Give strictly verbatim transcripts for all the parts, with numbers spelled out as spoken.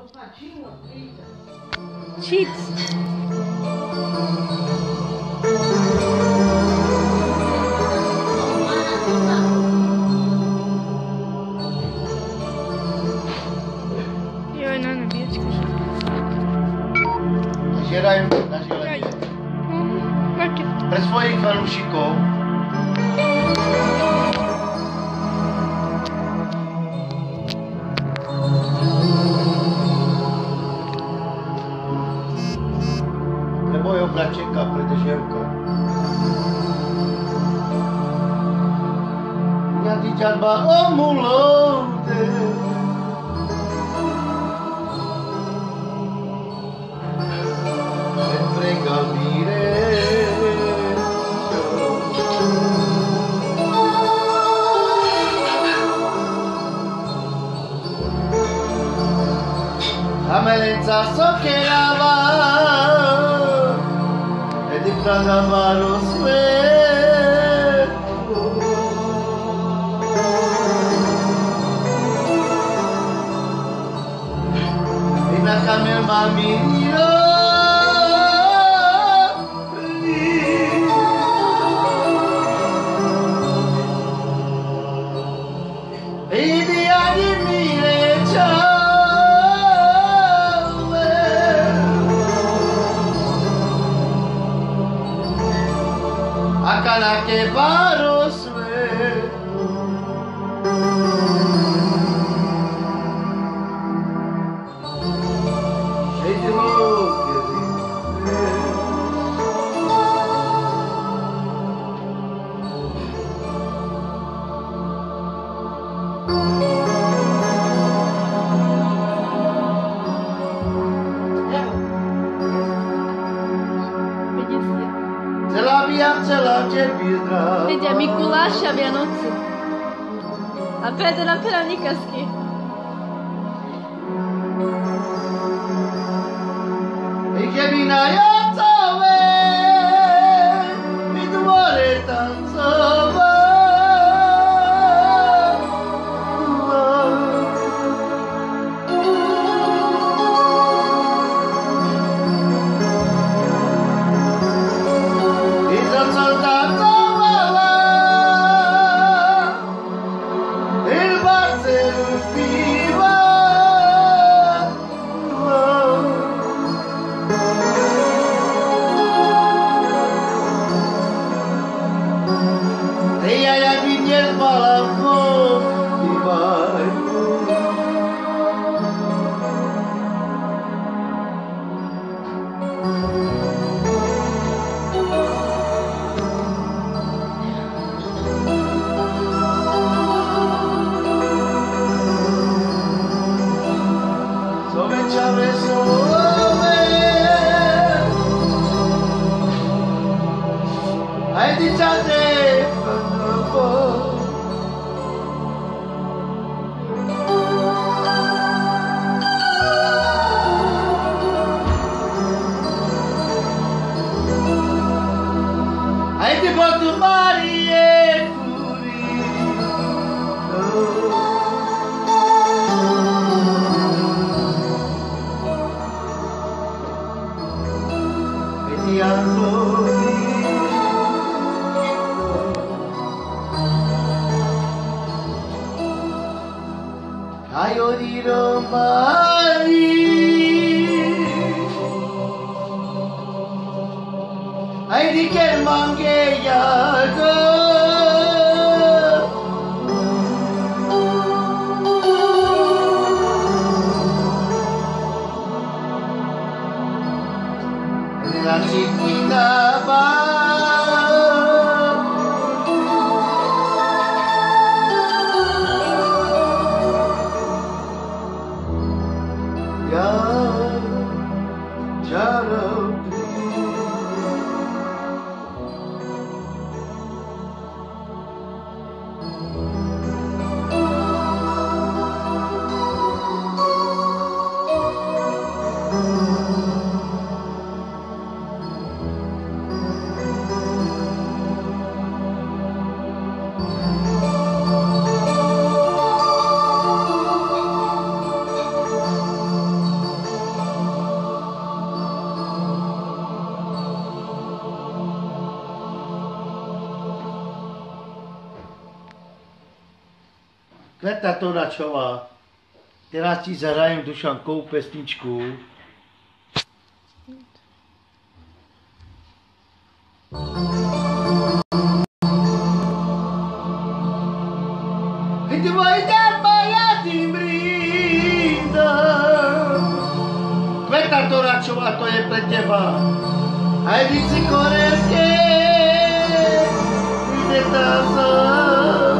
Cheats. Joj, ne, ne, biječka. Žeraj, naželenie. Pre svojich fanúšikov. Pre mojho bračeka, pre Deževka. Ja ti ťa dba omulode. Amelenza soccherava e di pradava lo svetto e na camel mamino e di animire ciao Akala ke barosve Edlo ke Celá tě pědra. Vidět Mikuláša Vianoce. A Petr na peranikasky. Keby na jacové mi dvore tancovat. Beta Toračová, teraz ti zahrajem Dušankovou pesničku. Tvoj dar ja ti brindam. Beta Toračová, to je pre teba. Aj víci korejské, ide tam sám.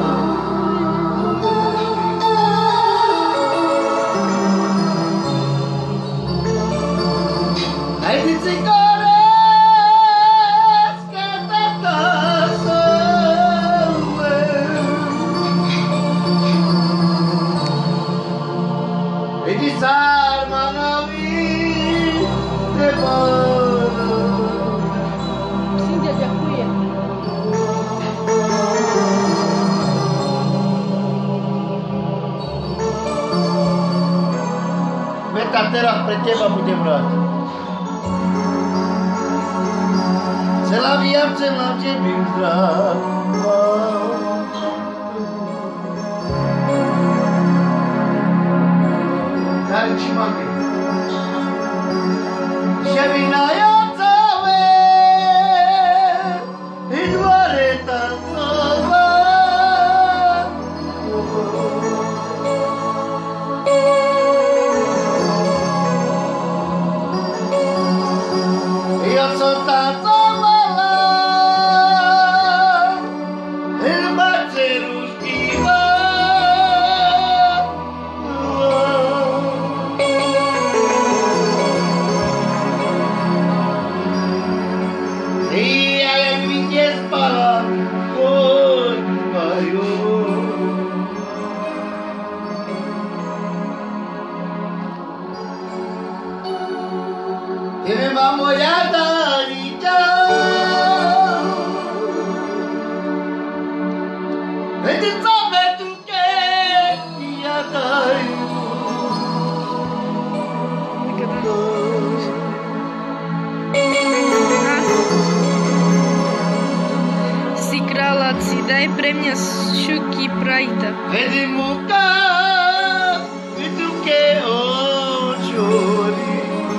Aj víci korejské, tata sám. Idi sár manaví, treba. Beta, teraz pre teba budem rád. Celá viam, celá tebým zdrav. Daj uči mami. Že vynajacové i dvore tancová. Ja som tancovala, iba cerušky mám. I ja jak mi nespala, chodívajú. Tebe má moja Danica, vede same tu keď ja dajú. Si kráľaci, daj pre mňa šuky prajta. Vede muka, tu ke očori.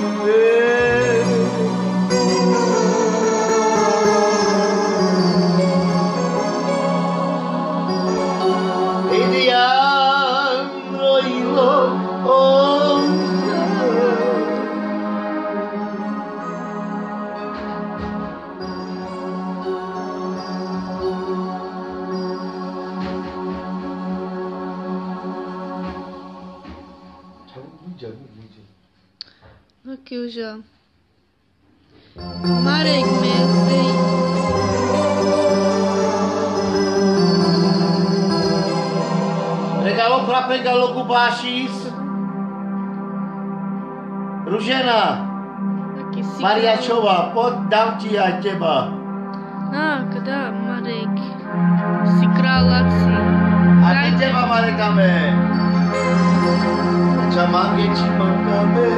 Aqui eu já. Marek Mesej. Regalo prape galo Kubášis. Ružena. Aqui si. Mariačová, poddám ti aj teba. A, kada Marek. Si kráľaci. A ty teba Marekame. Čamange čimangame.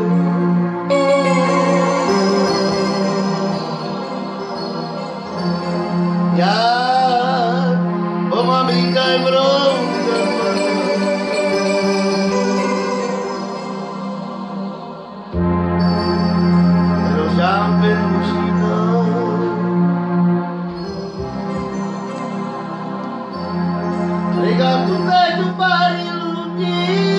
Ja, o mamika je mrouda. Rožám perušina. Rega tu vedu pari ľudí.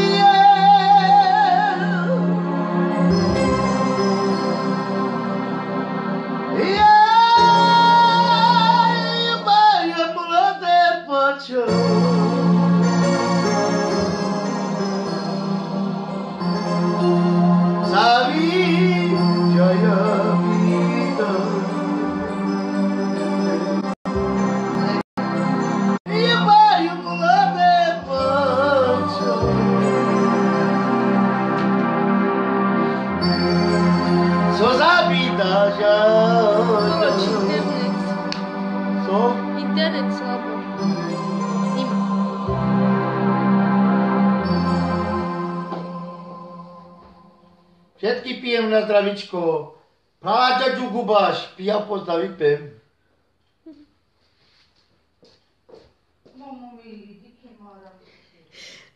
Internet slabo. Ima. Všetky pijem na zdravičko. Práťa ťu gubáš, pija pozdraví pem.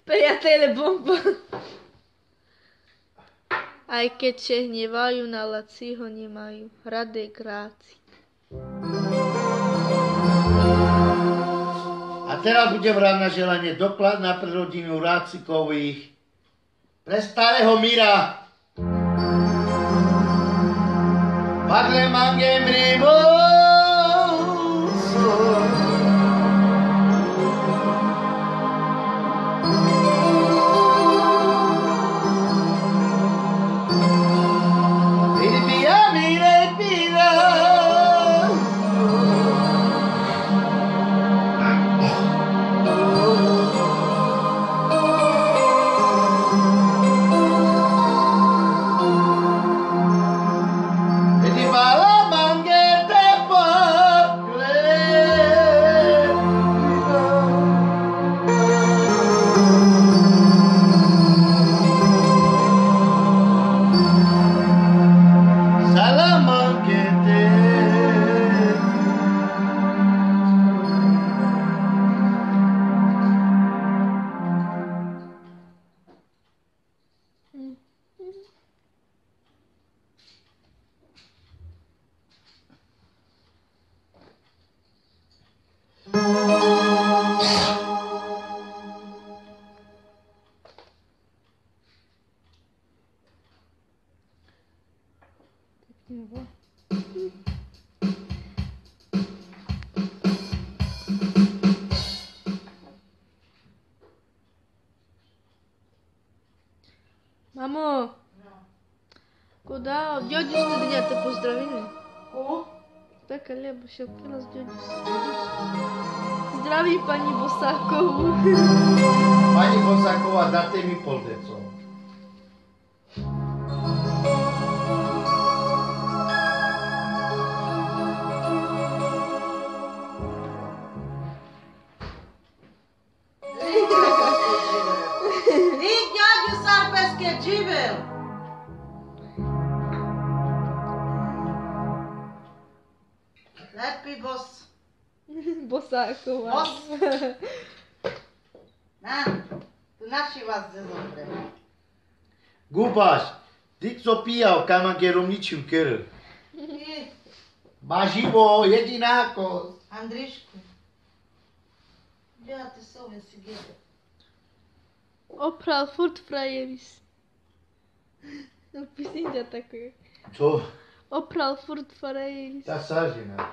Priatelé, bomba. Aj keď se hnevajú, na lacího nemajú. Radej gráci. A teraz budem hrať na želanie doklad na prerodinu Rácikových pre starého Mira. Padle mange mrivo. Мамо, куда? Дядю что дня ты поздравили? О, Так, Леба, ще нас дядю. Zdraví paní Bosákovou. Pani Bosáková, dáte mi pol deco. Ty ďaďu sarpeské dživel. Lepý bos. Bosáková. Bos. Na, tu naši vás zezopre. Gubaș, dic Sofia, cam ancherom niciun cără. Ty, Majivo, e din acolo. Andrišku. Ja, ty jsou si gede. Opral furt frajeris. No písnička takový. Co? Opral furt frajeris. Ta sažena.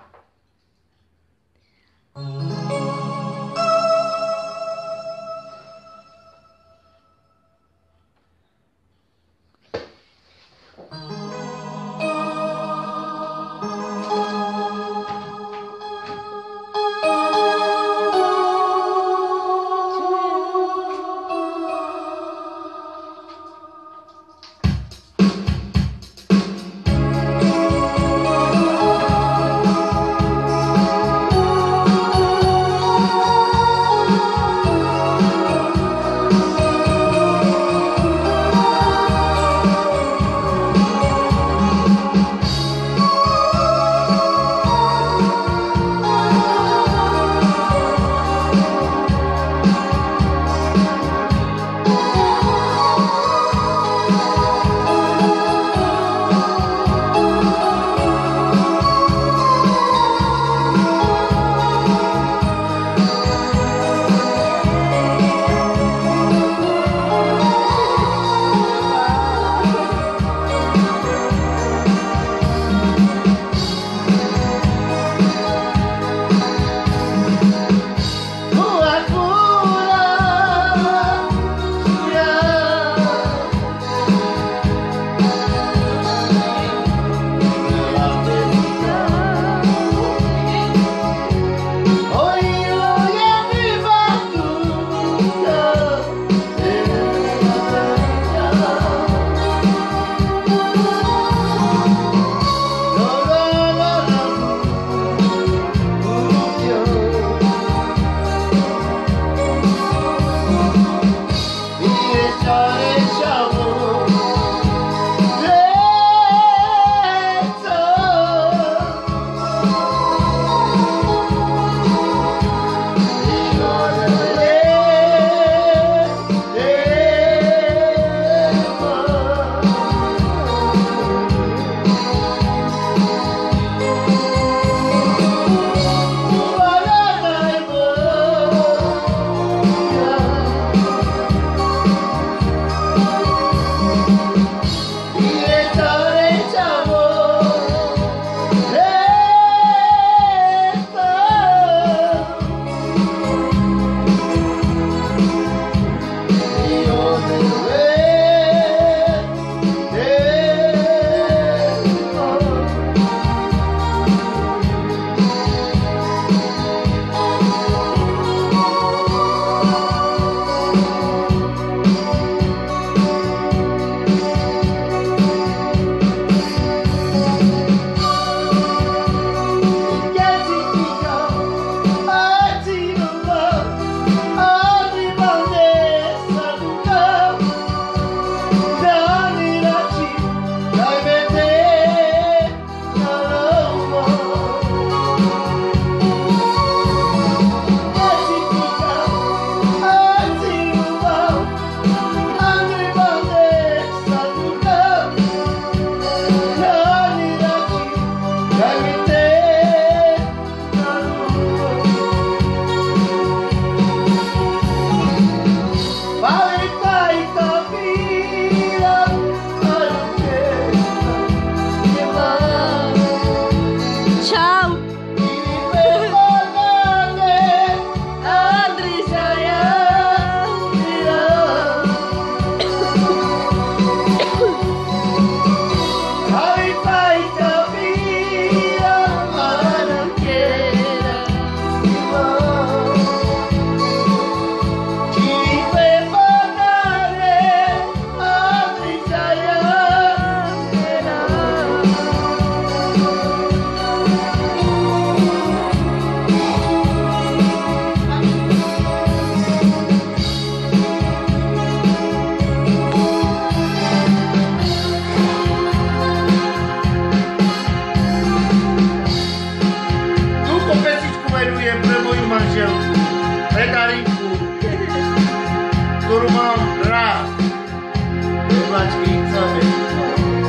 plačkica velika,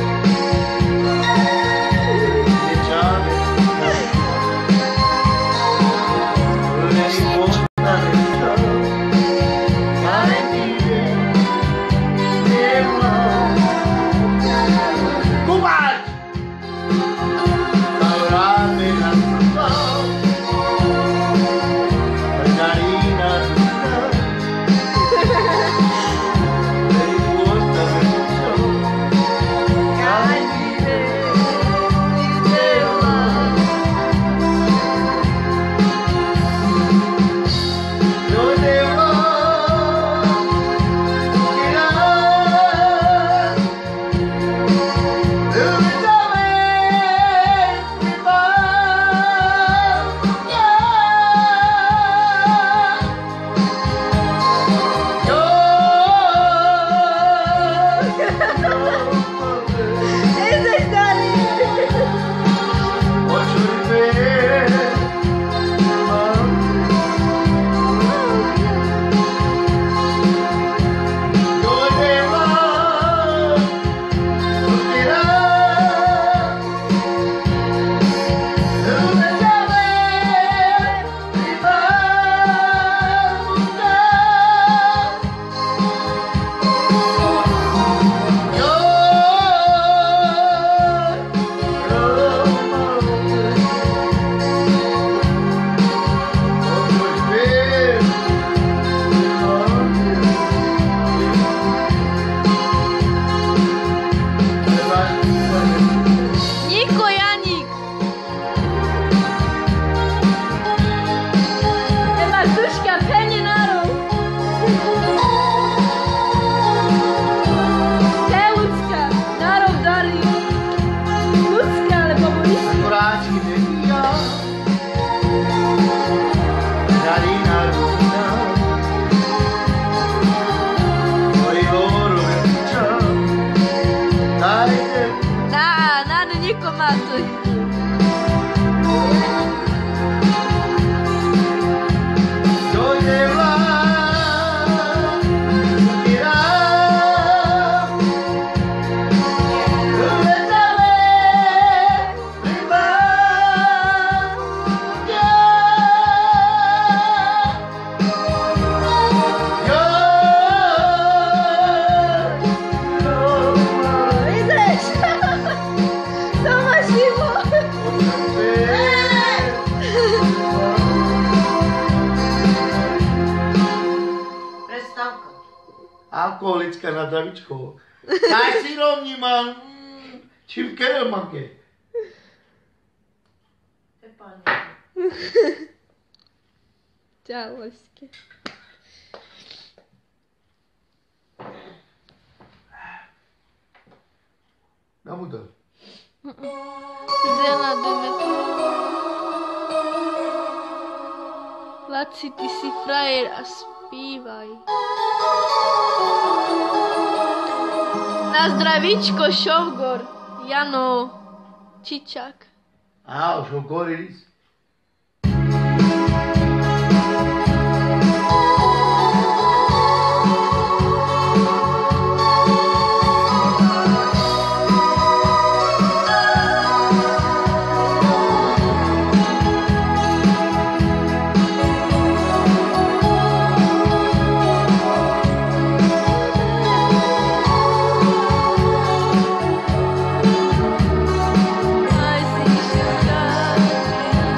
dječave Vrneni postane što, kale ti je nema. Kubač! Daj rame na srca, margarina duša, alkoholická na zdravíčko. Daj si rovníma, čím kerelmanke. Ďalojské. Dám to. Zdela, dojme to. Laci, ty si frajer a zpívaj. Na zdravíčko, Šovgor, Jano, Čičák. Á, Šovgor, Iris. Aj si šuka.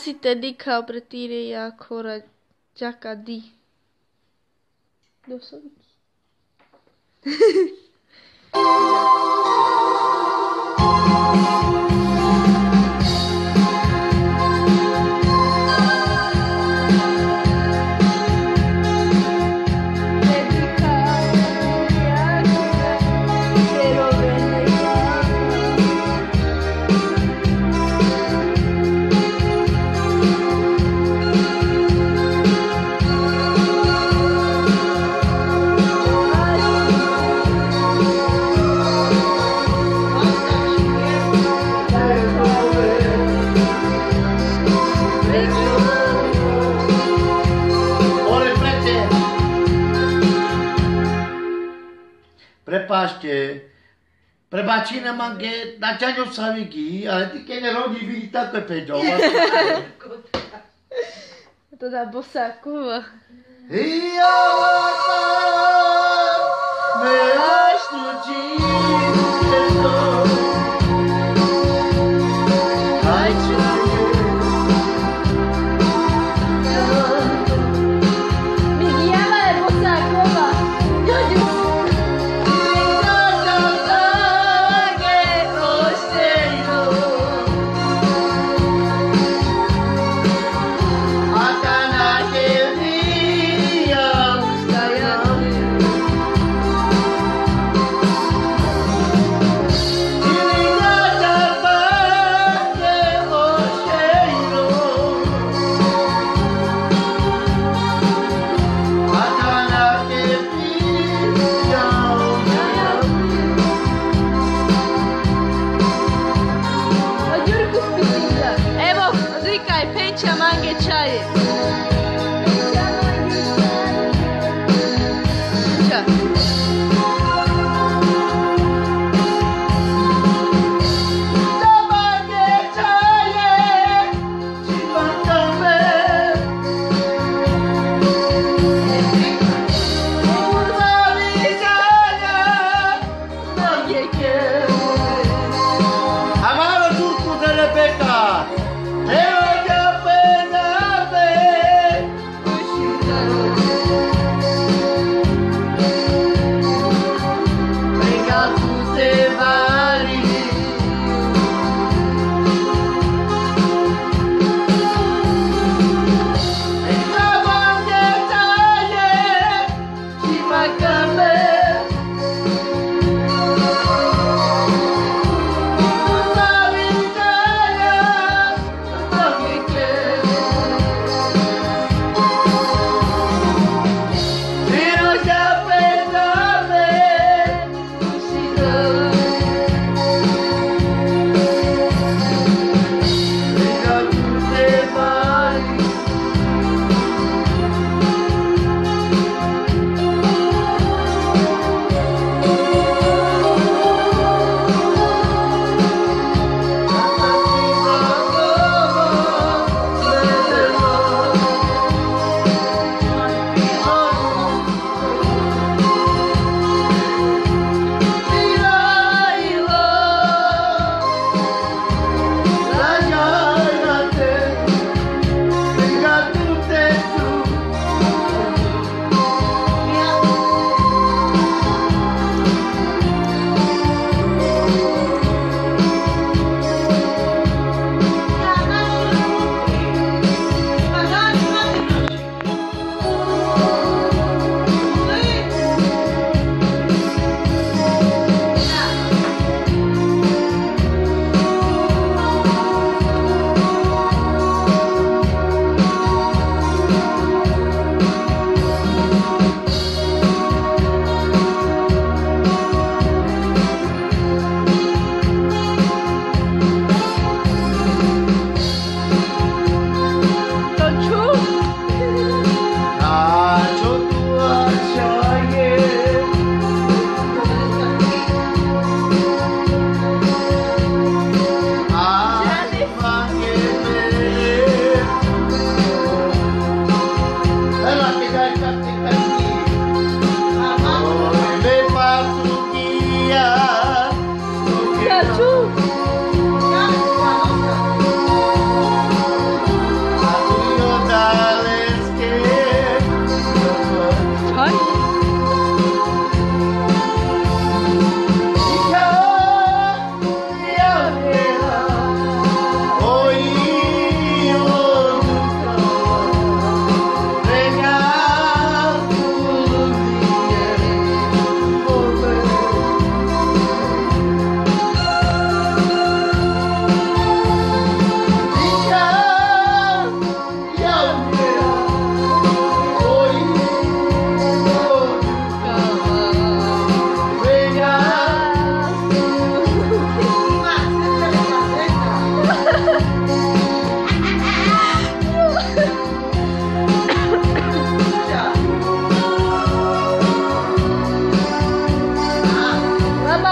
si te dika pretire ya kora jaka di. Dosovi. Prepašte, prebačíme manche, na ťaňo sa vygí, ale ty keď nerodí vidí také peďo. To dá bosákova. Ia ta, me až tu čísto. Aj čuju. Mi guiaba de bosákova. Yo, yo.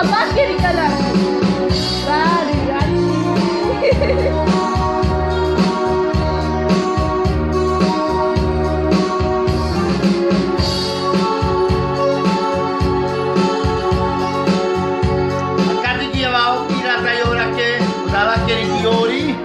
macchia di canale. Vai, ragazzi. Magari chi aveva un pirata e ora che dalla che di fiori.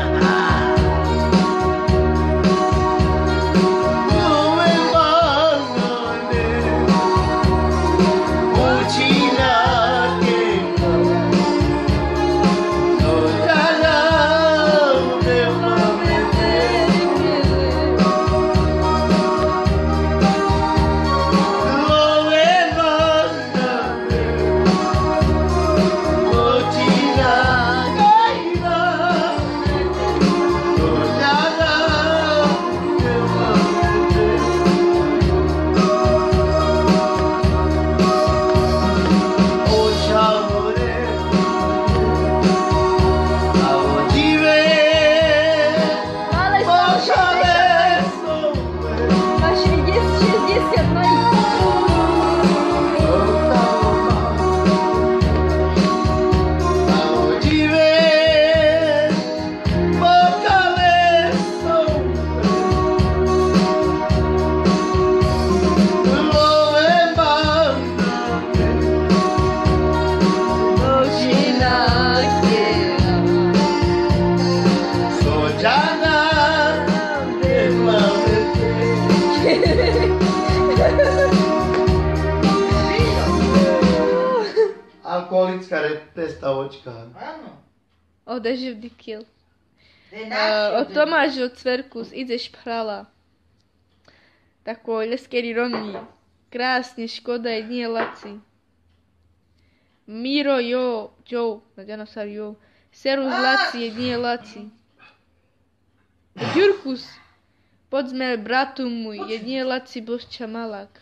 Alkoholická testaočka. Áno. Odeživ dikil. De Uh, o naši. Tomáš od Cverkus ideš prala. Tako ljeskeri romni. Krásni, škoda je nije laci. Miro jo, jo, nadjano sam jo. Serus laci je nije laci. Jurkus, podzme bratu muj, je nije laci bošća malak.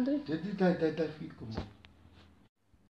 Andrej. Daj, daj, daj, daj chvíľku.